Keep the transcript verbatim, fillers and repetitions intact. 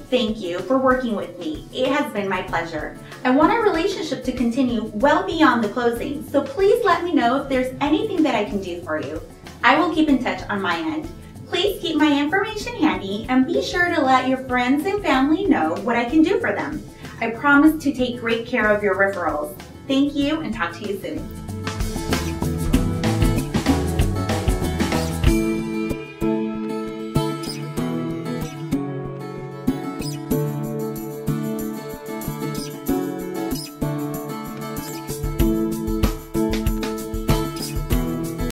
thank you for working with me. It has been my pleasure. I want our relationship to continue well beyond the closing, so please let me know if there's anything that I can do for you. I will keep in touch on my end. Please keep my information handy and be sure to let your friends and family know what I can do for them. I promise to take great care of your referrals. Thank you and talk to you soon.